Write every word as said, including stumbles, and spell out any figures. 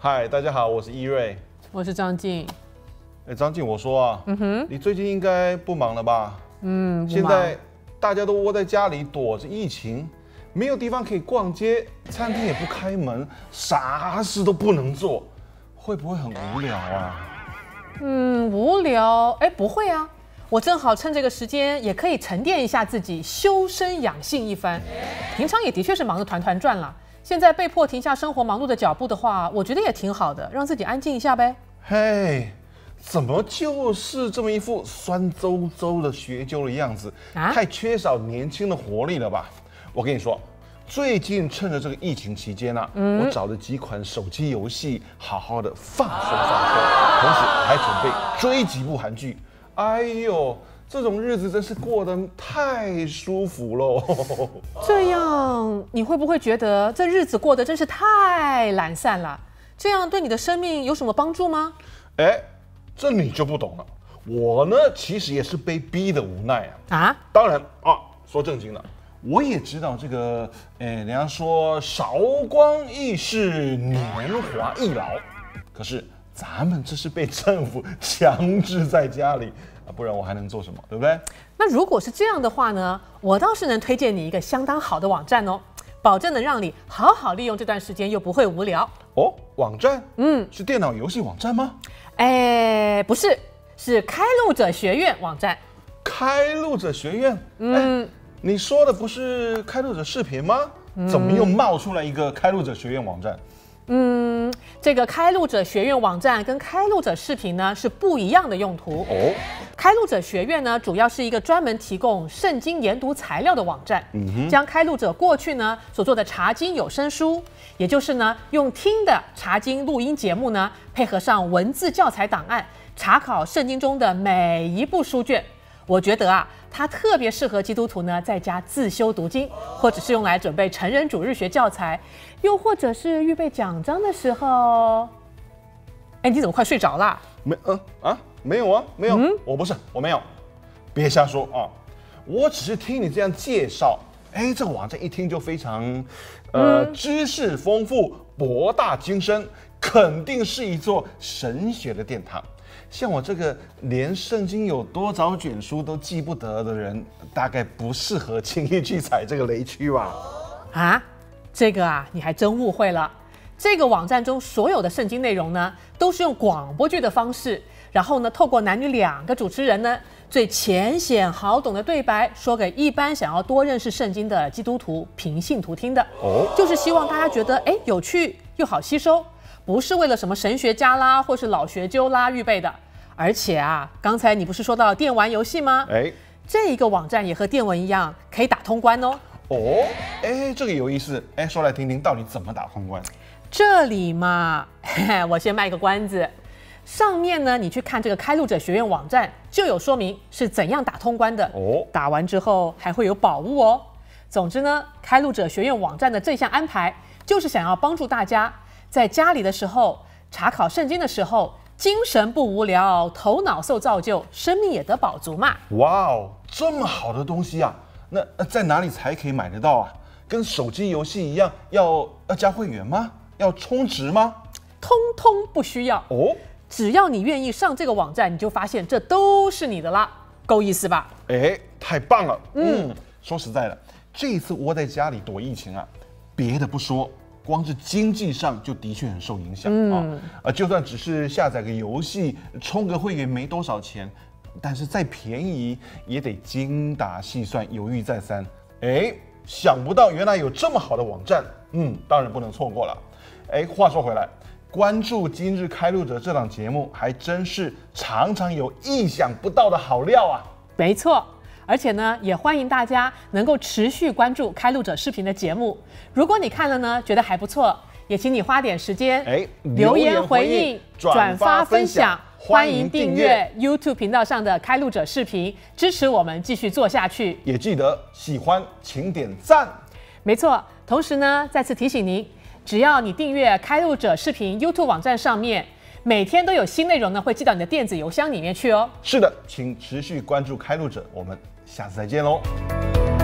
嗨，大家好，我是伊瑞， 我是张静。 哎，张静，我说啊，嗯哼，你最近应该不忙了吧？ 嗯， 现在大家都窝在家里躲着疫情，没有地方可以逛街，餐厅也不开门，啥事都不能做，会不会很无聊啊？ 嗯，无聊？哎，不会啊，我正好趁这个时间，也可以沉淀一下自己，修身养性一番。平常也的确是忙得团团转了，现在被迫停下生活忙碌的脚步的话，我觉得也挺好的，让自己安静一下呗。 嘿。怎么就是这么一副酸邹邹的学究的样子？啊、太缺少年轻的活力了吧？我跟你说，最近趁着这个疫情期间啊，嗯、我找了几款手机游戏，好好的放松放松，同时还准备追几部韩剧。哎呦，这种日子真是过得太舒服喽！ 这样你会不会觉得这日子过得真是太懒散了？这样对你的生命有什么帮助吗？ 哎。这你就不懂了，我呢其实也是被逼的无奈啊。啊，当然啊，说正经的，我也知道这个，哎，人家说韶光易逝，年华易老，可是咱们这是被政府强制在家里啊，不然我还能做什么，对不对？ 那如果是这样的话呢，我倒是能推荐你一个相当好的网站哦，保证能让你好好利用这段时间，又不会无聊。 哦，网站？嗯，是电脑游戏网站吗？ 哎，不是，是开路者学院网站。 开路者学院？嗯，你说的不是开路者视频吗？嗯、怎么又冒出来一个开路者学院网站？ 嗯，这个开路者学院网站跟开路者视频呢是不一样的用途。哦，开路者学院呢主要是一个专门提供圣经研读材料的网站，嗯、将开路者过去呢所做的查经有声书，也就是呢用听的查经录音节目呢，配合上文字教材档案，查考圣经中的每一部书卷。我觉得啊，它特别适合基督徒呢在家自修读经，或者是用来准备成人主日学教材，又或者是预备讲章的时候。哎，你怎么快睡着了？ 没，嗯啊，没有啊，没有，嗯、我不是，我没有，别瞎说啊！我只是听你这样介绍，哎，这个网站一听就非常，呃，嗯、知识丰富、博大精深，肯定是一座神学的殿堂。像我这个连圣经有多少卷书都记不得的人，大概不适合轻易去踩这个雷区吧？ 啊，这个啊，你还真误会了。这个网站中所有的圣经内容呢，都是用广播剧的方式，然后呢，透过男女两个主持人呢，最浅显好懂的对白，说给一般想要多认识圣经的基督徒平信徒听的。哦，就是希望大家觉得哎有趣又好吸收，不是为了什么神学家啦或是老学究啦预备的。而且啊，刚才你不是说到电玩游戏吗？哎，这一个网站也和电玩一样，可以打通关哦。 哦，哎，这个有意思。哎，说来听听，到底怎么打通关？ 这里嘛，我先卖个关子。上面呢，你去看这个开路者学院网站，就有说明是怎样打通关的。哦，打完之后还会有宝物哦。总之呢，开路者学院网站的这项安排，就是想要帮助大家在家里的时候查考圣经的时候。精神不无聊，头脑受造就，生命也得饱足嘛！ 哇哦，这么好的东西啊，那在哪里才可以买得到啊？跟手机游戏一样，要要加会员吗？要充值吗？ 通通不需要哦，只要你愿意上这个网站，你就发现这都是你的啦，够意思吧？ 哎，太棒了！嗯，嗯说实在的，这一次窝在家里躲疫情啊，别的不说。光是经济上就的确很受影响啊！嗯、呃，就算只是下载个游戏、充个会员没多少钱，但是再便宜也得精打细算、犹豫再三。哎，想不到原来有这么好的网站，嗯，当然不能错过了。哎，话说回来，关注今日开路者这档节目，还真是常常有意想不到的好料啊！ 没错。而且呢，也欢迎大家能够持续关注开路者视频的节目。如果你看了呢，觉得还不错，也请你花点时间，哎，留言回应、转发分享，欢迎订阅 YouTube 频道上的开路者视频，支持我们继续做下去。 也记得喜欢请点赞。 没错，同时呢，再次提醒您，只要你订阅开路者视频 YouTube 网站上面。每天都有新内容呢，会寄到你的电子邮箱里面去哦。 是的，请持续关注开路者，我们下次再见喽。